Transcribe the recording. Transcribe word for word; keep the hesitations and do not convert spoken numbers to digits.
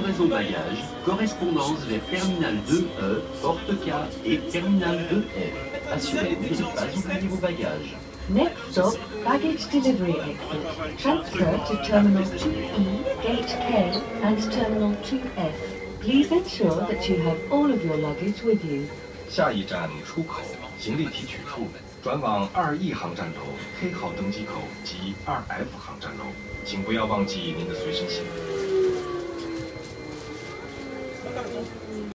réseau bagages, correspondance vers Terminal deux E, porte K et Terminal deux F. Assurez-vous de ne pas oublier vos bagages. Next stop, baggage delivery exit. Transfer to Terminal two E, Gate K and Terminal two F. Please ensure that you have all of your luggage with you. 下一站出口行李提取处，转往二 E 航站楼 K 号登机口及二 F 航站楼，请不要忘记您的随身行李。